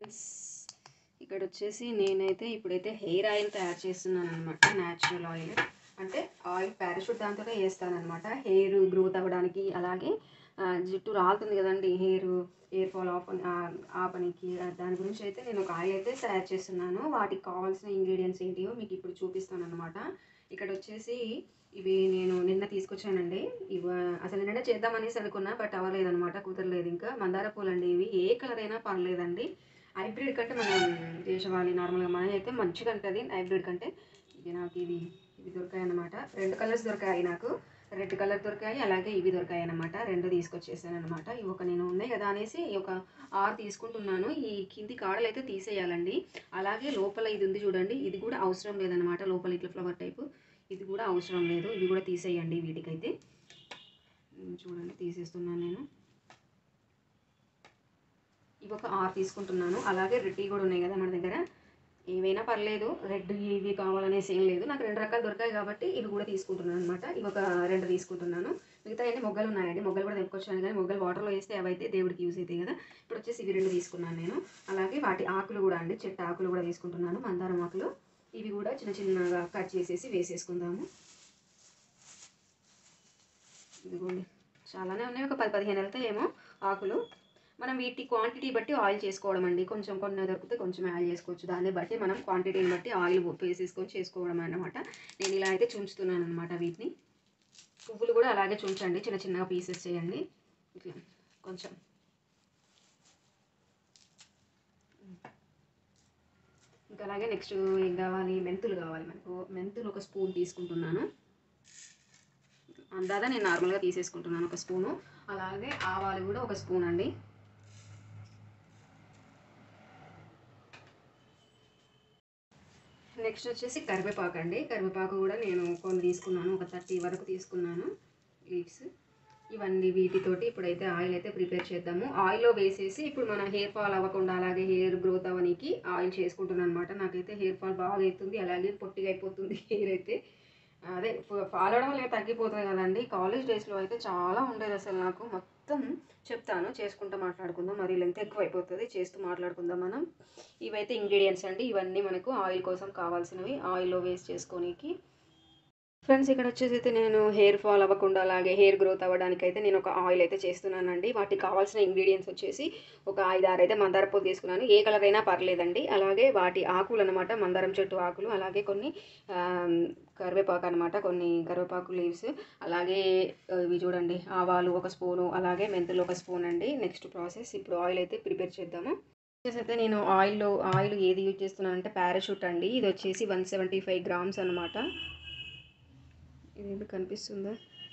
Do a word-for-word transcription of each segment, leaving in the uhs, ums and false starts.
ఇక్కడ వచ్చేసి నేనైతే ఇప్పుడైతే హెయిర్ ఆయిల్ తయారు చేస్తున్నాను అనమాట. న్యాచురల్ ఆయిల్ అంటే ఆయిల్ పారాషూట్ దాంతో వేస్తానమాట హెయిర్ గ్రోత్ అవ్వడానికి. అలాగే జుట్టు రాలుతుంది కదండి, హెయిర్ హెయిర్ ఫాల్ ఆఫ్ ఆ పనికి దాని గురించి అయితే నేను ఒక ఆయిల్ అయితే తయారు చేస్తున్నాను. వాటికి కావాల్సిన ఇంగ్రీడియంట్స్ ఏంటియో మీకు ఇప్పుడు చూపిస్తాను అనమాట. ఇక్కడ వచ్చేసి ఇవి నేను నిన్న తీసుకొచ్చానండి. ఇవి అసలు నిన్న చేద్దామనేసి అనుకున్నా, బట్ అవ్వలేదనమాట, కుదరలేదు. ఇంకా మందార పూలు అండి, ఇవి ఏ కలర్ అయినా పర్లేదండి. హైబ్రిడ్ కంటే మనం దేశవాళీ నార్మల్గా మన అయితే మంచిగా ఉంటుంది హైబ్రిడ్ కంటే. ఇది నాకు ఇది ఇవి దొరికాయి అన్నమాట. రెండు కలర్స్ దొరికాయి నాకు, రెడ్ కలర్ దొరికాయి, అలాగే ఇవి దొరికాయి అనమాట. రెండు తీసుకొచ్చేసాను అనమాట. ఇవి ఒక నేను ఉన్నాయి కదా అనేసి ఒక ఆరు తీసుకుంటున్నాను. ఈ కింది కాడలు అయితే తీసేయాలండి. అలాగే లోపల ఇది ఉంది చూడండి, ఇది కూడా అవసరం లేదనమాట. లోపల ఇట్లా ఫ్లవర్ టైపు ఇది కూడా అవసరం లేదు, ఇవి కూడా తీసేయండి. వీటికైతే చూడండి తీసేస్తున్నాను నేను. ఇవి ఒక ఆరు తీసుకుంటున్నాను. అలాగే రెడ్ కూడా ఉన్నాయి కదా మన దగ్గర, ఏవైనా పర్లేదు, రెడ్ ఇవి కావాలనేసి ఏం లేదు. నాకు రెండు రకాలు దొరికాయి కాబట్టి ఇవి కూడా తీసుకుంటున్నాను అనమాట. ఇవి ఒక రెండు తీసుకుంటున్నాను. మిగతా అన్ని మొగ్గలు ఉన్నాయండి, మొగ్గలు కూడా తెప్పుకొచ్చాను, కానీ మొగ్గలు వాటర్లో వేస్తే అవి అయితే దేవుడికి యూజ్ అవుతాయి కదా. ఇప్పుడు వచ్చేసి ఇవి రెండు తీసుకున్నాను నేను. అలాగే వాటి ఆకులు కూడా అండి, చెట్టు ఆకులు కూడా తీసుకుంటున్నాను, మందారం ఆకులు. ఇవి కూడా చిన్న చిన్నగా కట్ చేసేసి వేసేసుకుందాము. ఇదిగోండి చాలానే ఉన్నాయి, ఒక పది పదిహేను వెళ్తాయేమో ఆకులు. మనం వీటి క్వాంటిటీ బట్టి ఆయిల్ చేసుకోవడం అండి. కొంచెం కొన్ని దొరికితే కొంచెం యాడ్ చేసుకోవచ్చు, దాన్ని బట్టి మనం క్వాంటిటీని బట్టి ఆయిల్ వేసేసుకొని చేసుకోవడం అన్నమాట. నేను ఇలా అయితే చుంచుతున్నాను అనమాట వీటిని. పువ్వులు కూడా అలాగే చుంచండి, చిన్న చిన్నగా పీసెస్ చేయండి ఇట్లా కొంచెం. ఇంకా అలాగే నెక్స్ట్ ఏం కావాలి, మెంతులు కావాలి మనకు. మెంతులు ఒక స్పూన్ తీసుకుంటున్నాను, అందాదా నేను నార్మల్గా తీసేసుకుంటున్నాను ఒక స్పూను. అలాగే ఆవాలు కూడా ఒక స్పూన్ అండి. నెక్స్ట్ వచ్చేసి కరివేపాకు అండి. కరివేపాకు కూడా నేను కొన్ని తీసుకున్నాను, ఒక థర్టీ వరకు తీసుకున్నాను లీవ్స్. ఇవన్నీ వీటితోటి ఇప్పుడైతే ఆయిల్ అయితే ప్రిపేర్ చేద్దాము. ఆయిల్లో వేసేసి ఇప్పుడు మన హెయిర్ ఫాల్ అవ్వకుండా అలాగే హెయిర్ గ్రోత్ అవ్వడానికి ఆయిల్ చేసుకుంటున్నాను అనమాట. నాకైతే హెయిర్ ఫాల్ బాగా అవుతుంది, అలాగే పొట్టిగా అయిపోతుంది హెయిర్ అయితే. అదే ఫాల్ అవడం వల్ల తగ్గిపోతుంది కదండి. కాలేజ్ డేస్లో అయితే చాలా ఉండేది అసలు నాకు. మొత్తం చెప్తాను, చేసుకుంటూ మాట్లాడుకుందాం, మరి లెంత్ ఎక్కువ అయిపోతుంది, చేస్తూ మాట్లాడుకుందాం మనం. ఇవైతే ఇంగ్రీడియంట్స్ అండి, ఇవన్నీ మనకు ఆయిల్ కోసం కావాల్సినవి, ఆయిల్లో వేస్ట్ చేసుకోనికి. ఫ్రెండ్స్ ఇక్కడ వచ్చేసి అయితే నేను హెయిర్ ఫాల్ అవ్వకుండా అలాగే హెయిర్ గ్రోత్ అవ్వడానికి అయితే నేను ఒక ఆయిల్ అయితే చేస్తున్నానండి. వాటికి కావాల్సిన ఇంగ్రీడియంట్స్ వచ్చేసి ఒక ఐదు ఆరు అయితే మందార పూలు తీసుకున్నాను, ఏ కలర్ అయినా పర్లేదండి. అలాగే వాటి ఆకులు అనమాట, మందారం చెట్టు ఆకులు. అలాగే కొన్ని కరివేపాకు అనమాట, కొన్ని కరివేపాకు లీవ్స్. అలాగే ఇవి చూడండి ఆవాలు ఒక స్పూను, అలాగే మెంతులు ఒక స్పూన్ అండి. నెక్స్ట్ ప్రాసెస్ ఇప్పుడు ఆయిల్ అయితే ప్రిపేర్ చేద్దాము. వచ్చేసి అయితే నేను ఆయిల్లో ఆయిల్ ఏది యూజ్ చేస్తున్నాను అంటే పారాషూట్ అండి. ఇది వచ్చేసి వన్ సెవెంటీ ఫైవ్ గ్రామ్స్ అనమాట. ఇది కనిపిస్తుందా,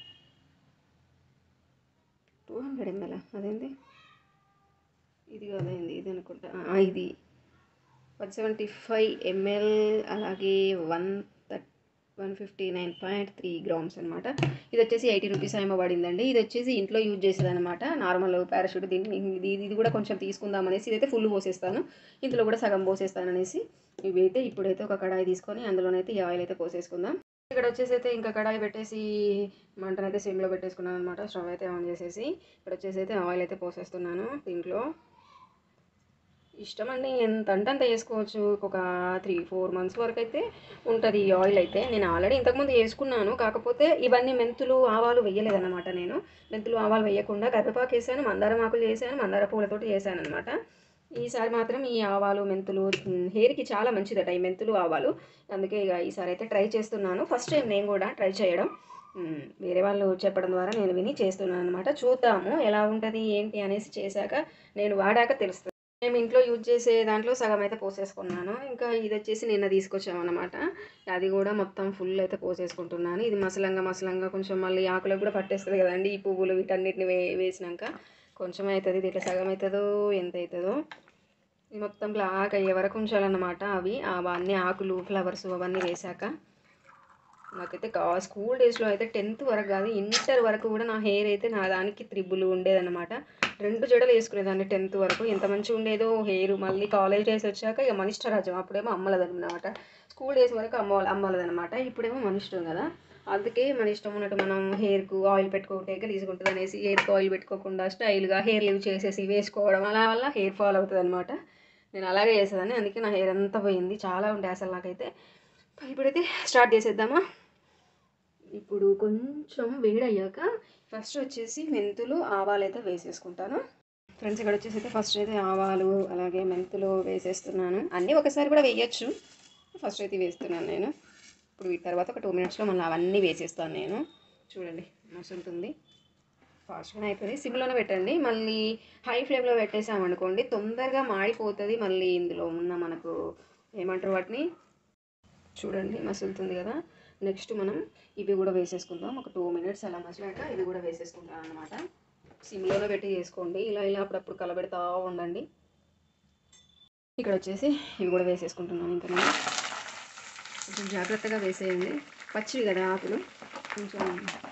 టూ హండ్రెడ్ ఎంఎల్ అదేంది, ఇది కాదండి, ఇది అనుకుంటా, ఇది వన్ సెవెంటీ ఫైవ్ ఎంఎల్. అలాగే one thirty one fifty nine point three grams అనమాట. ఇది వచ్చేసి ఎయిటీ రూపీస్ ఏమో పడిందండి. ఇది వచ్చేసి ఇంట్లో యూజ్ చేసేది అనమాట, నార్మల్ పారాషూట్. దీన్ని ఇది ఇది కూడా కొంచెం తీసుకుందాం అనేసి ఇదైతే ఫుల్ పోసేస్తాను, ఇందులో కూడా సగం పోసేస్తాను అనేసి. ఇవి అయితే ఇప్పుడైతే ఒక కడాయి తీసుకొని అందులోనైతే ఈ ఆయిల్ అయితే పోసేసుకుందాం. ఇక్కడ వచ్చేసి అయితే ఇంకా కడాయి పెట్టేసి మంటనైతే సిమ్లో పెట్టేసుకున్నాను అనమాట. స్టవ్ అయితే ఆన్ చేసేసి ఇక్కడ వచ్చేసి అయితే ఆయిల్ అయితే పోసేస్తున్నాను. దీంట్లో ఇష్టం అండి, ఎంత అంటే అంత వేసుకోవచ్చు. ఒక త్రీ ఫోర్ మంత్స్ వరకు అయితే ఉంటుంది ఈ ఆయిల్ అయితే. నేను ఆల్రెడీ ఇంతకుముందు వేసుకున్నాను, కాకపోతే ఇవన్నీ మెంతులు ఆవాలు వేయలేదన్నమాట. నేను మెంతులు ఆవాలు వేయకుండా కరివేపాకు వేసాను, మందారం ఆకులు వేసాను, మందార పూలతోటి వేసాను అనమాట. ఈసారి మాత్రం ఈ ఆవాలు మెంతులు హెయిర్కి చాలా మంచిదట ఈ మెంతులు ఆవాలు, అందుకే ఇక ఈసారి అయితే ట్రై చేస్తున్నాను. ఫస్ట్ టైం నేను కూడా ట్రై చేయడం, వేరే వాళ్ళు చెప్పడం ద్వారా నేను విని చేస్తున్నాను అనమాట. చూద్దాము ఎలా ఉంటుంది ఏంటి అనేసి, చేశాక నేను వాడాక తెలుస్తుంది. మేము ఇంట్లో యూజ్ చేసే దాంట్లో సగం అయితే పోసేసుకున్నాను. ఇంకా ఇది వచ్చేసి నిన్న తీసుకొచ్చామన్నమాట, అది కూడా మొత్తం ఫుల్ అయితే పోసేసుకుంటున్నాను. ఇది మసలంగా మసలంగా కొంచెం మళ్ళీ ఆకులకు కూడా పట్టేస్తుంది కదండి ఈ పువ్వులు వీటన్నిటిని వే వేసినాక కొంచెం అవుతుంది. ఇది ఇట్లా సగం అవుతుందో ఎంత అవుతుందో, ఇది మొత్తం బ్లాక్ అయ్యే వరకు ఉంచాలన్నమాట. అవి అవన్నీ ఆకులు ఫ్లవర్స్ అవన్నీ వేసాక. నాకైతే కా స్కూల్ డేస్లో అయితే టెన్త్ వరకు కాదు ఇంటర్ వరకు కూడా నా హెయిర్ అయితే నా దానికి త్రిబుల్ ఉండేదన్నమాట. రెండు జడలు వేసుకునేదాన్ని టెన్త్ వరకు, ఎంత మంచిగా ఉండేదో హెయిర్. మళ్ళీ కాలేజ్ డేస్ వచ్చాక ఇక మన ఇష్టరాజ్యం, అప్పుడేమో అమ్మలదనమాట. స్కూల్ డేస్ వరకు అమ్మ అమ్మలదనమాట, ఇప్పుడేమో మన ఇష్టం కదా. అందుకే మన ఇష్టం ఉన్నట్టు మనం హెయిర్కు ఆయిల్ పెట్టుకుంటే గలీజుకుంటుంది అనేసి హెయిర్కి ఆయిల్ పెట్టుకోకుండా స్టైల్గా హెయిర్ లీవ్ చేసేసి వేసుకోవడం, అలా వల్ల హెయిర్ ఫాల్ అవుతుంది అనమాట. నేను అలాగే చేసేదాన్ని, అందుకే నా హెయిర్ అంతా పోయింది, చాలా ఉండే అసలు నాకైతే. ఇప్పుడైతే స్టార్ట్ చేసేద్దామా. ఇప్పుడు కొంచెం వేడయ్యాక ఫస్ట్ వచ్చేసి మెంతులు ఆవాలు అయితే వేసేసుకుంటాను ఫ్రెండ్స్. ఇక్కడ వచ్చేసి అయితే ఫస్ట్ అయితే ఆవాలు అలాగే మెంతులు వేసేస్తున్నాను. అన్నీ ఒకసారి కూడా వేయచ్చు, ఫస్ట్ అయితే వేస్తున్నాను నేను. ఇప్పుడు వీటి తర్వాత ఒక టూ మినిట్స్లో మళ్ళీ అవన్నీ వేసేస్తాను నేను. చూడండి మసులుతుంది, ఫాస్ట్గానే అయిపోయింది. సిమ్లోనే పెట్టండి, మళ్ళీ హై ఫ్లేమ్లో పెట్టేసామనుకోండి తొందరగా మాడిపోతుంది. మళ్ళీ ఇందులో ఉన్న మనకు ఏమంటారు వాటిని, చూడండి మసులుతుంది కదా. నెక్స్ట్ మనం ఇవి కూడా వేసేసుకుందాం. ఒక టూ మినిట్స్ అలా మసిలాక ఇవి కూడా వేసేసుకుంటాం అనమాట. సిమ్లోనే పెట్టి చేసుకోండి, ఇలా ఇలా అప్పుడప్పుడు కలబెడతా ఉండండి. ఇక్కడ వచ్చేసి ఇవి కూడా వేసేసుకుంటున్నాను. ఇంకా నేను కొంచెం జాగ్రత్తగా వేసేయండి, పచ్చివి కదా ఆకులు, కొంచెం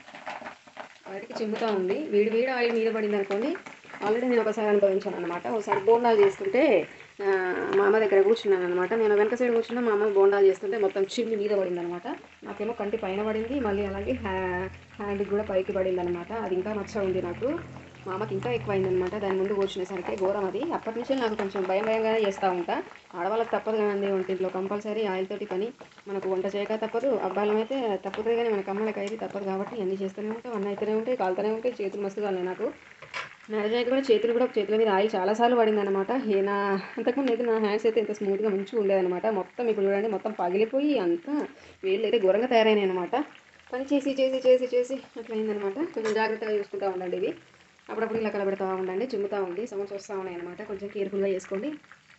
బయటికి చిమ్ముతూ ఉంది. వేడి వేడి ఆయిల్ మీద పడింది అనుకోండి. ఆల్రెడీ నేను ఒకసారి అనుభవించాను అనమాట. ఒకసారి బోండాలు చేస్తుంటే మా అమ్మ దగ్గర కూర్చున్నాను అనమాట. నేను వెనక సైడ్ కూర్చున్నా, మా అమ్మ బోండాలు చేస్తుంటే మొత్తం చిమ్మి మీద పడింది అనమాట. నాకేమో కంటి పైన పడింది, మళ్ళీ అలాగే హ్యా హ్యాండ్కి కూడా పైకి పడింది అనమాట. అది ఇంకా నచ్చ ఉంది నాకు. మా అమ్మకి ఇంకా ఎక్కువ అయిందనమాట దాని ముందు కూర్చునేసరికి. ఘోరం అది. అప్పటి నుంచి నాకు కొంచెం భయం భయంగానే చేస్తూ ఉంటా. ఆడవాళ్ళకి తప్పదు కదండి, వంటింట్లో కంపల్సరీ ఆయిల్ తోటి పని. మనకు వంట చేయక తప్పదు, అబ్బాయిలం అయితే తప్పదు, కానీ మనకు అమ్మలకి అయితే తప్పదు కాబట్టి అన్నీ చేస్తూనే ఉంటాయి, అన్నీ అయితేనే ఉంటాయి, కాలుతూనే ఉంటాయి. చేతులు మస్తు కాలే నాకు. మ్యారేజ్ అయితే కూడా చేతులు కూడా చేతుల మీద ఆయిల్ చాలాసార్లు పడింది అనమాట. నా అంతకుముందు అయితే నా హ్యాండ్స్ అయితే ఎంత స్మూత్గా మంచిగా ఉండేదన్నమాట. మొత్తం ఇప్పుడు చూడండి మొత్తం పగిలిపోయి అంతా వేళ్ళు అయితే ఘోరంగా తయారైనాయి అనమాట. పని చేసి చేసి చేసి చేసి అట్లా అయిందనమాట. కొంచెం జాగ్రత్తగా చూసుకుంటూ ఉండండి. ఇవి అప్పుడప్పుడు ఇలా కలబెడతా ఉండండి, చిమ్ముతూ ఉంది, సౌండ్స్ వస్తూ ఉన్నాయి అనమాట. కొంచెం కేర్ఫుల్గా చేసుకోండి.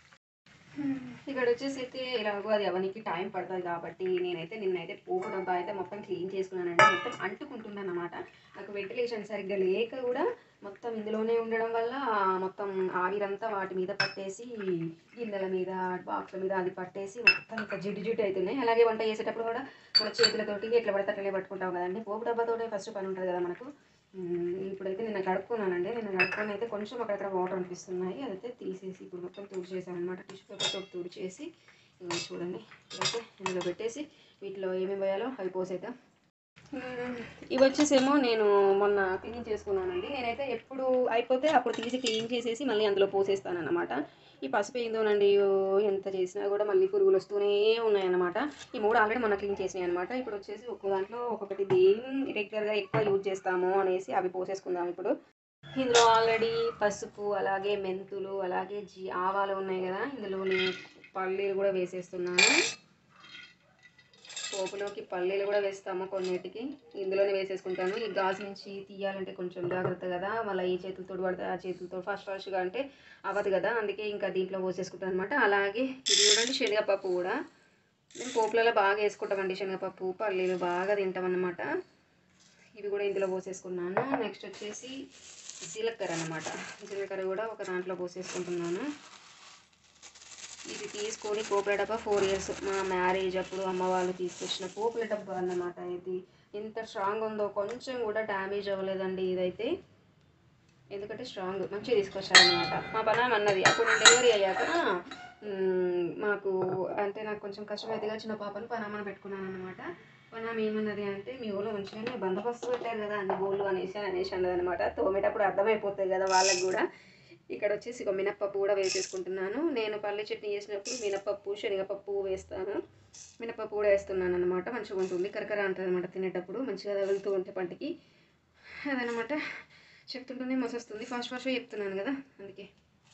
ఇక్కడ వచ్చేసి అయితే ఇలాగో అది అవనికి టైం పడుతుంది కాబట్టి నేనైతే నిన్నైతే పోపు డబ్బా అయితే మొత్తం క్లీన్ చేసుకున్నానండి. మొత్తం అంటుకుంటుంది అన్నమాట. నాకు వెంటిలేషన్ సరిగ్గా లేక కూడా మొత్తం ఇందులోనే ఉండడం వల్ల మొత్తం ఆవిరంతా వాటి మీద పట్టేసి గిన్నెల మీద బాక్సుల మీద అది పట్టేసి మొత్తం ఇంకా జిడ్డు జిడ్డు అవుతున్నాయి. అలాగే వంట చేసేటప్పుడు కూడా మన చేతులతోటి ఎట్లా పడితే అట్లనే పట్టుకుంటాం కదండి. పోపు డబ్బాతోనే ఫస్ట్ పని ఉంటుంది కదా మనకు. ఇప్పుడైతే నేను కడుక్కున్నానండి. నేను కడుక్కొని అయితే కొంచెం అక్కడక్కడ వాటర్ అనిపిస్తున్నాయి, అదైతే తీసేసి ఇప్పుడు మొత్తం తుడిచేసాను అనమాట. టిష్యూ పేపర్తో తుడిచేసి చూడండి ఇప్పుడైతే ఇందులో పెట్టేసి వీటిలో ఏమేమి వేయాలో అవి పోసేద్దాం. ఇవి వచ్చేసేమో నేను మొన్న క్లీన్ చేసుకున్నానండి. నేనైతే ఎప్పుడు అయిపోతే అప్పుడు తీసి క్లీన్ చేసేసి మళ్ళీ అందులో పోసేస్తాను అన్నమాట. ఈ పసుపు ఏందోనండి, ఎంత చేసినా కూడా మళ్ళీ పురుగులు వస్తూనే ఉన్నాయన్నమాట. ఈ మూడు ఆల్రెడీ మొన్న క్లీన్ చేసినాయి అనమాట. ఇప్పుడు వచ్చేసి ఒక్క దాంట్లో ఒక్కొక్కటి దేని రెగ్యులర్గా ఎక్కువ యూజ్ చేస్తాము అనేసి అవి పోసేసుకుందాం. ఇప్పుడు ఇందులో ఆల్రెడీ పసుపు అలాగే మెంతులు అలాగే జీ ఆవాలు ఉన్నాయి కదా, ఇందులో నేను పల్లీలు కూడా వేసేస్తున్నాను. పోపులోకి పల్లీలు కూడా వేస్తాము కొన్నిటికి, ఇందులోనే వేసేసుకుంటాను. ఈ గాజు నుంచి తీయాలంటే కొంచెం జాగ్రత్త కదా, మళ్ళీ ఈ చేతులతో పడితే ఆ చేతులతో ఫస్ట్ ఫస్ట్గా అంటే అవ్వదు కదా, అందుకే ఇంకా దీంట్లో పోసేసుకుంటాను అనమాట. అలాగే ఇది చూడండి శనగపప్పు కూడా మేము పోపులలో బాగా వేసుకుంటామండి. శనగపప్పు పల్లీలు బాగా తింటాం అన్నమాట. ఇవి కూడా ఇందులో పోసేసుకున్నాను. నెక్స్ట్ వచ్చేసి జీలకర్ర అన్నమాట. జీలకర్ర కూడా ఒక దాంట్లో పోసేసుకుంటున్నాను. ఇది తీసుకొని పోపుల డబ్బా ఫోర్ ఇయర్స్ మా మ్యారేజ్ అప్పుడు అమ్మ వాళ్ళు తీసుకొచ్చిన పోపుల డబ్బా అన్నమాట. ఇది ఎంత స్ట్రాంగ్ ఉందో, కొంచెం కూడా డ్యామేజ్ అవ్వలేదండి ఇదైతే, ఎందుకంటే స్ట్రాంగ్ మంచిగా తీసుకొచ్చారనమాట. మా పనామ అన్నది అప్పుడు నేను డెలివరీ అయ్యాక మాకు అంటే నాకు కొంచెం కష్టమైతేగా చిన్న పాపను పనామని పెట్టుకున్నాను అనమాట. పనామ ఏమన్నది అంటే మీ ఊళ్ళో మంచిగానే బందోబస్తు పెట్టారు కదా అన్ని ఊళ్ళు అనేసి అనేసి అన్నది అనమాట. తోమేటప్పుడు అర్థమైపోతుంది కదా వాళ్ళకి కూడా. ఇక్కడ వచ్చేసి ఒక మినప్పప్పు కూడా వేసేసుకుంటున్నాను. నేను పల్లి చట్నీ చేసినప్పుడు మినప్పప్పు శనగపప్పు వేస్తాను, మినప్పప్పు కూడా వేస్తున్నాను అనమాట. మంచిగా ఉంటుంది, కరకర అంటుంది అనమాట తినేటప్పుడు, మంచిగా తగులుతూ ఉంటే పంటికి. అదనమాట చెప్తుంటేనే మసొస్తుంది, ఫాస్ట్ ఫాస్ట్గా చెప్తున్నాను కదా అందుకే.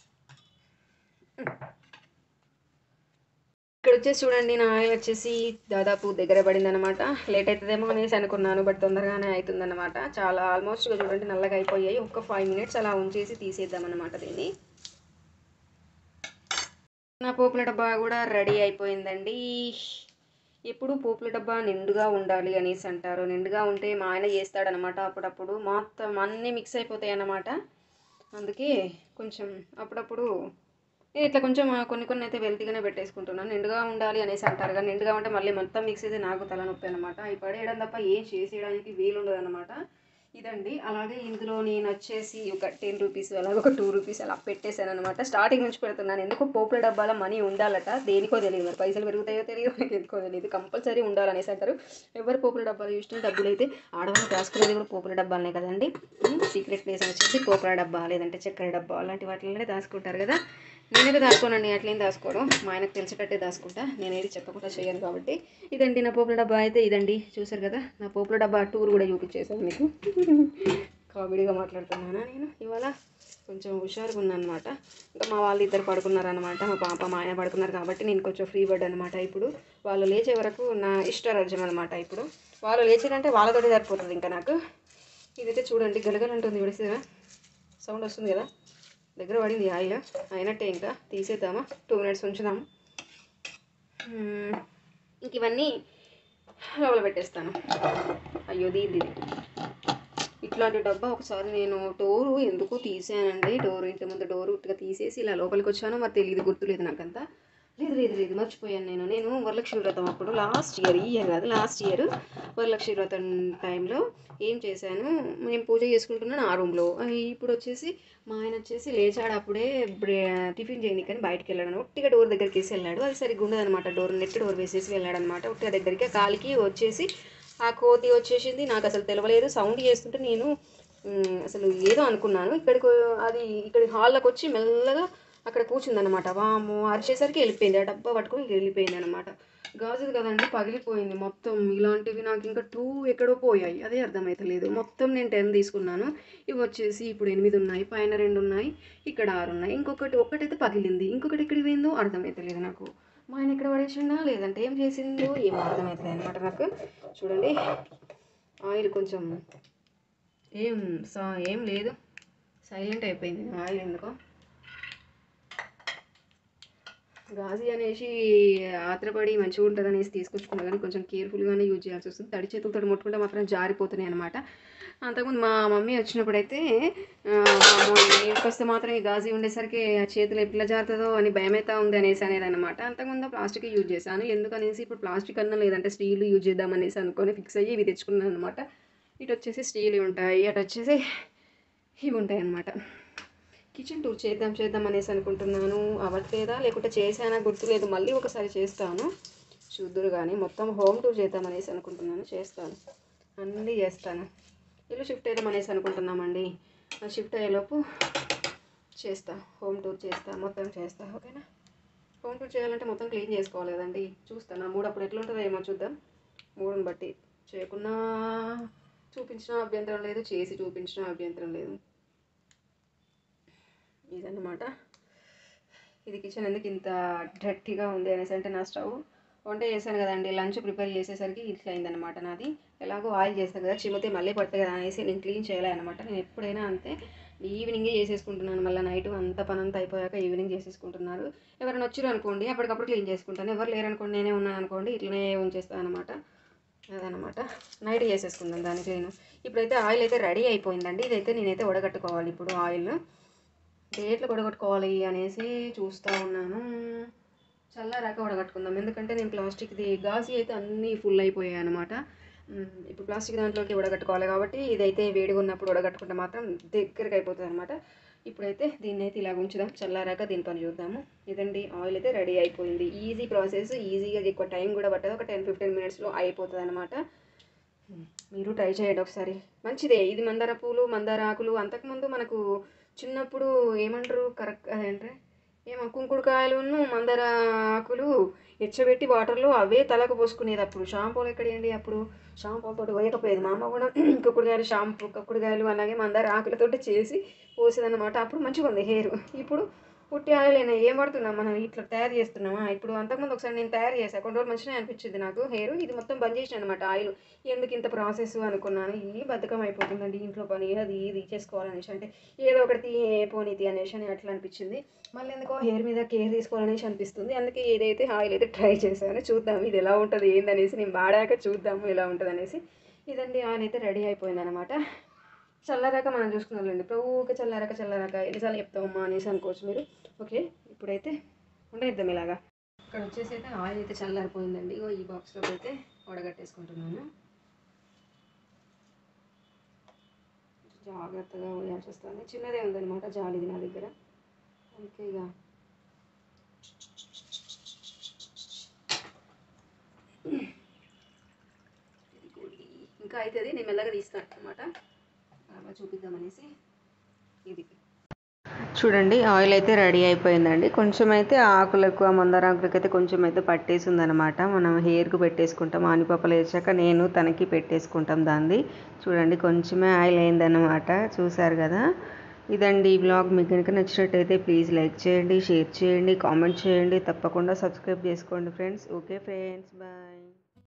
ఇక్కడ వచ్చేసి చూడండి నా ఆయిల్ వచ్చేసి దాదాపు దగ్గర పడింది అనమాట. లేట్ అవుతుందేమో అనేసి అనుకున్నాను, బట్ తొందరగానే అవుతుందన్నమాట. చాలా ఆల్మోస్ట్గా చూడండి నల్లగా అయిపోయాయి. ఒక ఫైవ్ మినిట్స్ అలా ఉంచేసి తీసేద్దాం అనమాట దీన్ని. నా పోపుల డబ్బా కూడా రెడీ అయిపోయిందండి. ఎప్పుడు పోపుల డబ్బా నిండుగా ఉండాలి అనేసి అంటారు. నిండుగా ఉంటే మా ఆయన చేస్తాడనమాట అప్పుడప్పుడు, మొత్తం అన్నీ మిక్స్ అయిపోతాయి అన్నమాట. అందుకే కొంచెం అప్పుడప్పుడు నేను ఇట్లా కొంచెం కొన్ని కొన్ని అయితే వెల్తీగానే పెట్టేసుకుంటున్నాను. నిండుగా ఉండాలి అనేసి అంటారు కానీ నిండుగా ఉంటే మళ్ళీ మొత్తం మిక్స్ అయితే నాకు తలనొప్పి అనమాట. అవి పడేయడం తప్ప ఏం చేసేయడానికి వీలు ఉండదు అనమాట. ఇదండి. అలాగే ఇందులో నేను వచ్చేసి ఒక టెన్ రూపీస్ అలాగే ఒక టూ రూపీస్ అలా పెట్టేశాను అనమాట. స్టార్టింగ్ నుంచి పెడుతున్నాను, ఎందుకు పోపుల డబ్బాల మనీ ఉండాలట, దేనికో తెలియదు, మరి పైసలు పెరుగుతాయో తెలియదు, మనకి ఎందుకో తెలియదు, కంపల్సరీ ఉండాలనేసి అంటారు. ఎవరు పోపుల డబ్బాలు చూసినా డబ్బులు అయితే ఆడవాళ్ళు దాచుకునేది కూడా పోపుల డబ్బాలనే కదండి. సీక్రెట్ ప్లేస్ వచ్చేసి పోపుల డబ్బా లేదంటే చక్కెర డబ్బా అలాంటి వాటిలోనే దాచుకుంటారు కదా. నేనైతే దాచుకోనండి, అట్లేం దాచుకోవడం మా ఆయనకు తెలిసేటట్టే దాచుకుంటా, నేనేది చెప్పకుండా చేయను కాబట్టి. ఇదండి నా పోపుల డబ్బా అయితే ఇదండి, చూసారు కదా నా పోపుల డబ్బా టూర్ కూడా చూపించేసాను మీకు. కామెడీగా మాట్లాడుతున్నానా నేను ఇవాళ, కొంచెం హుషారుగా ఉన్నాను అనమాట. ఇంకా మా వాళ్ళు ఇద్దరు పడుకున్నారనమాట, మా పాప మా ఆయన పడుకున్నారు కాబట్టి నేను కొంచెం ఫ్రీ బర్డ్ అనమాట. ఇప్పుడు వాళ్ళు లేచే వరకు నా ఇష్టరాజ్యం అనమాట. ఇప్పుడు వాళ్ళు లేచారంటే వాళ్ళతోటి సరిపోతుంది ఇంకా నాకు. ఇదైతే చూడండి గలగలంటుంది, విడిసిరా సౌండ్ వస్తుంది కదా, దగ్గర పడింది ఆయిల్ అయినట్టే. ఇంకా తీసేద్దామా, టూ మినిట్స్ ఉంచుదాము. ఇంక ఇవన్నీ లోపల పెట్టేస్తాను. అయ్యో దీది, ఇట్లాంటి డబ్బా ఒకసారి నేను డోరు ఎందుకో తీసానండి. డోరు ఇంటి ముందు డోరు ఉట్టుగా తీసేసి ఇలా లోపలికి వచ్చాను, మరి తెలియదు, గుర్తులేదు నాకంతా. లేదు లేదు లేదు మర్చిపోయాను నేను నేను వరలక్ష్మి వ్రతం అప్పుడు లాస్ట్ ఇయర్, ఈ ఇయర్ కాదు లాస్ట్ ఇయర్ వరలక్ష్మి వ్రతం టైంలో ఏం చేశాను, నేను పూజ చేసుకుంటున్నాను ఆ రూమ్లో. ఇప్పుడు వచ్చేసి మా ఆయన వచ్చేసి లేచాడు అప్పుడే, టిఫిన్ చేయని కానీ బయటకు వెళ్ళాడు, ఉట్టిగా డోర్ దగ్గరికి వేసి వెళ్ళాడు. అది సరిగ్గా ఉండదనమాట, డోర్ నెట్ డోర్ వేసేసి వెళ్ళాడు అనమాట. ఉట్టిగా దగ్గరికి కాలికి వచ్చేసి ఆ కోతి వచ్చేసింది, నాకు అసలు తెలవలేదు. సౌండ్ చేస్తుంటే నేను అసలు ఏదో అనుకున్నాను. ఇక్కడికి అది ఇక్కడ హాల్లోకి వచ్చి మెల్లగా అక్కడ కూర్చుందనమాట. వాము అరిచేసరికి వెళ్ళిపోయింది, ఆ డబ్బా పట్టుకొని వెళ్ళిపోయింది అనమాట. గాజుది కదండి, పగిలిపోయింది మొత్తం. ఇలాంటివి నాకు ఇంకా టూ ఎక్కడో పోయాయి, అదే అర్థమవుతలేదు. మొత్తం నేను టెన్ తీసుకున్నాను, ఇవి వచ్చేసి ఇప్పుడు ఎనిమిది ఉన్నాయి, పైన రెండు ఉన్నాయి, ఇక్కడ ఆరు ఉన్నాయి. ఇంకొకటి ఒక్కటైతే పగిలింది, ఇంకొకటి ఎక్కడికి పోయిందో అర్థమవుతలేదు నాకు. మా ఆయన ఎక్కడ పడేసిండా లేదంటే ఏం చేసిందో ఏమో అర్థమవుతుంది అనమాట నాకు. చూడండి ఆయిల్ కొంచెం ఏం సా ఏం లేదు, సైలెంట్ అయిపోయింది ఆయిల్ ఎందుకో. గాజీ అనేసి ఆత్రపడి మంచిగా ఉంటుంది అనేసి తీసుకొచ్చుకున్నా కానీ కొంచెం కేర్ఫుల్గానే యూజ్ చేయాల్సి వస్తుంది. తడి చేతులతో ముట్టుకుంటే మాత్రం జారిపోతున్నాయి అనమాట. అంతకుముందు మా మమ్మీ వచ్చినప్పుడైతే ఇంటికి వస్తే మాత్రం ఈ గాజీ ఉండేసరికి చేతులు ఎట్లా జారుతుందో అని భయమైతే ఉంది అనేసి అనేది అనమాట. అంతకుముందు ప్లాస్టిక్ యూజ్ చేశాను, ఎందుకనేసి ఇప్పుడు ప్లాస్టిక్ అన్నా లేదంటే స్టీల్ యూజ్ చేద్దామనేసి అనుకొని ఫిక్స్ అయ్యి ఇవి తెచ్చుకున్నాను అనమాట. ఇటు వచ్చేసి స్టీల్ ఉంటాయి, అటు వచ్చేసి ఇవి ఉంటాయి అన్నమాట. కిచెన్ టూర్ చేద్దాం చేద్దాం అనేసి అనుకుంటున్నాను, అవ్వట్లేదా లేకుంటే చేశానా గుర్తులేదు. మళ్ళీ ఒకసారి చేస్తాను, చూద్దురు కానీ మొత్తం హోమ్ టూర్ చేద్దాం అనేసి అనుకుంటున్నాను. చేస్తాను, అన్నీ చేస్తాను. ఇల్లు షిఫ్ట్ చేద్దాం అనేసి అనుకుంటున్నామండి. షిఫ్ట్ అయ్యేలోపు చేస్తా, హోమ్ టూర్ చేస్తా, మొత్తం చేస్తా. ఓకేనా, హోమ్ టూర్ చేయాలంటే మొత్తం క్లీన్ చేసుకోవాలి కదండి. చూస్తాను నా మూడు అప్పుడు ఎట్లుంటుందో ఏమో చూద్దాం. మూడుని బట్టి చేయకున్నా చూపించిన అభ్యంతరం లేదు, చేసి చూపించిన అభ్యంతరం లేదు. ఇదన్నమాట. ఇది కిచెన్ ఎందుకు ఇంత డర్టీగా ఉంది అనేసి అంటే, నా స్టవ్ వంట చేశాను కదండి, లంచ్ ప్రిపేర్ చేసేసరికి ఇట్లా అయిందనమాట నాది. ఎలాగో ఆయిల్ చేస్తాను కదా, చిమ్మితే మళ్ళీ పడతాయి కదా అనేసి నేను క్లీన్ చేయలే అనమాట. నేను ఎప్పుడైనా అంతే ఈవినింగే చేసేసుకుంటున్నాను, మళ్ళీ నైట్ అంతా పని అంతా అయిపోయాక ఈవినింగ్ చేసేసుకుంటున్నారు. ఎవరైనా వచ్చారు అనుకోండి అప్పటికప్పుడు క్లీన్ చేసుకుంటాను, ఎవరు లేరనుకోండి నేనే ఉన్నాను అనుకోండి ఇట్లనే ఉంచేస్తాను అనమాట. అదనమాట, నైట్ చేసేసుకుందాం దాని క్లీన్. ఇప్పుడైతే ఆయిల్ అయితే రెడీ అయిపోయిందండి. ఇదైతే నేనైతే వడగట్టుకోవాలి ఇప్పుడు ఆయిల్. డేట్లు వడగట్టుకోవాలి అనేసి చూస్తూ ఉన్నాను. చల్లారాక వడగట్టుకుందాం, ఎందుకంటే నేను ప్లాస్టిక్ది గాజీ అయితే అన్నీ ఫుల్ అయిపోయాయి అనమాట. ఇప్పుడు ప్లాస్టిక్ దాంట్లోకి వడగట్టుకోవాలి కాబట్టి ఇదైతే వేడిగా ఉన్నప్పుడు వడగట్టుకుంటే మాత్రం దగ్గరికి అయిపోతుంది అనమాట. ఇప్పుడైతే దీన్ని అయితే ఇలా ఉంచుదాం, చల్లారాక దీని పని చూద్దాము. ఇదండి ఆయిల్ అయితే రెడీ అయిపోయింది. ఈజీ ప్రాసెస్, ఈజీగా ఎక్కువ టైం కూడా పట్టదు, ఒక టెన్ ఫిఫ్టీన్ మినిట్స్లో అయిపోతుంది అనమాట. మీరు ట్రై చేయండి ఒకసారి, మంచిదే ఇది. మందార పూలు, మందార ఆకులు అంతకుముందు మనకు చిన్నప్పుడు ఏమంటారు కరెక్ట్ అదేంటే ఏమో కుంకుడుకాయలును మందార ఆకులు ఎచ్చబెట్టి వాటర్లో అవే తలకు పోసుకునేది. అప్పుడు షాంపూలు ఎక్కడేయండి, అప్పుడు షాంపూలతో పోయకపోయేది. మా అమ్మ కూడా కుక్కుడుకాయలు షాంపూ, కుక్కుడుకాయలు అలాగే మందార ఆకులతోటి చేసి పోసేదన్నమాట. అప్పుడు మంచిగా ఉంది హెయిర్. ఇప్పుడు పుట్టి ఆయిల్ అయినా ఏం పడుతున్నాం మనం, ఇట్లా తయారు చేస్తున్నామా. ఇప్పుడు అంతకుముందు ఒకసారి నేను తయారు చేశాను, కొన్ని రోజులు మంచిగా అనిపించింది నాకు హెయిర్. ఇది మొత్తం బంద్ చేసిన అనమాట ఆయిల్. ఎందుకు ఇంత ప్రాసెస్ అనుకున్నాను, ఈ బద్ధకం అయిపోతుందండి ఇంట్లో పని, అది ఇది చేసుకోవాలనేసి అంటే ఏదో ఒకటి పోనీతి అనేసి అని అట్లా అనిపించింది. మళ్ళీ ఎందుకో హెయిర్ మీద కేర్ తీసుకోవాలనేసి అనిపిస్తుంది. అందుకే ఏదైతే ఆయిల్ అయితే ట్రై చేశాను, చూద్దాం ఇది ఎలా ఉంటుంది ఏందనేసి, నేను వాడాక చూద్దాము ఎలా ఉంటుంది అనేసి. ఇదండి ఆయిల్ అయితే రెడీ అయిపోయింది అనమాట. చల్లారాక మనం చూసుకున్నాండి, ఇప్పుడు ఊరికే చల్లారాక చల్లారాక ఎన్నిసార్లు చెప్తామమ్మా అనేసి అనుకోవచ్చు మీరు. ఓకే, ఇప్పుడైతే ఉండేద్దాం ఇలాగా. ఇక్కడ వచ్చేసి అయితే ఆయిల్ అయితే చల్లారిపోయిందండి. ఇగో ఈ బాక్స్లో అయితే వడగట్టేసుకుంటున్నాను. జాగ్రత్తగా వేయాల్సి వస్తుంది, చిన్నదే ఉందన్నమాట జాలిది నా దగ్గర, అందుకే ఇక ఇంకా అవుతుంది. నేను మెల్లగా తీస్తాను అనమాట, అలా చూపిద్దామనేసి. ఇది చూడండి ఆయిల్ అయితే రెడీ అయిపోయిందండి. కొంచెం అయితే ఆకులకు ఆ మందార ఆకులకైతే కొంచెం అయితే పట్టేసిందనమాట. మనం హెయిర్‌కి పెట్టేసుకుంటాం. ఆనిపప్పలు వేసాక నేను తనకి పెట్టేసుకుంటాం దాన్ని. చూడండి కొంచెమే ఆయిల్ అయిందనమాట. చూసారు కదా! ఇదండి ఈ వ్లాగ్. మీకు కనుక నచ్చినట్టయితే ప్లీజ్ లైక్ చేయండి, షేర్ చేయండి, కామెంట్ చేయండి. తప్పకుండా సబ్స్క్రైబ్ చేసుకోండి ఫ్రెండ్స్. Okay friends, bye.